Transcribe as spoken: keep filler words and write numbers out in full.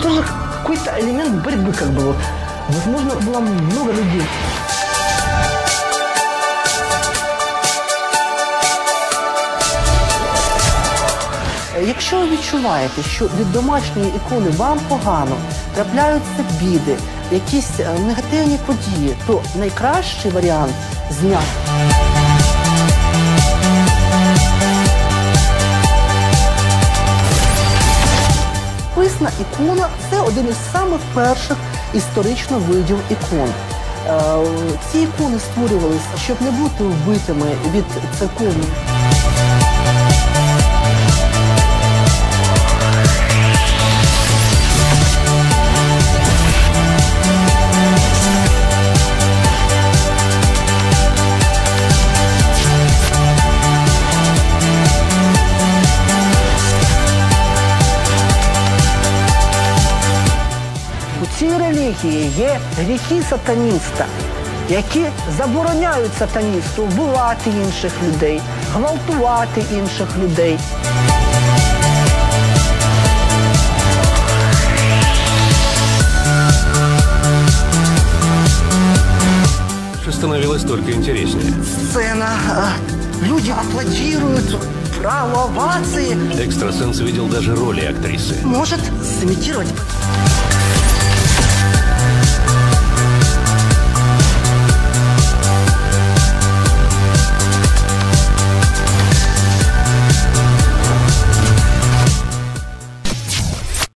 тоже какой-то элемент борьбы, как бы вот. Возможно, было много людей. Якщо ви відчуваєте, що від домашньої ікони вам погано, трапляються біди, якісь негативні події, то найкращий варіант – зняти. Писна ікона – це один із самих перших історично видів ікон. Ці ікони створювалися, щоб не бути вбитими від церковних. У цій релігії є гріхи сатаніста, які забороняють сатаністу вбивати інших людей, гвалтувати інших людей. Становилось только интереснее. Сцена, люди аплодируют, браво, овации. Экстрасенс видел даже роли актрисы. Может сымитировать.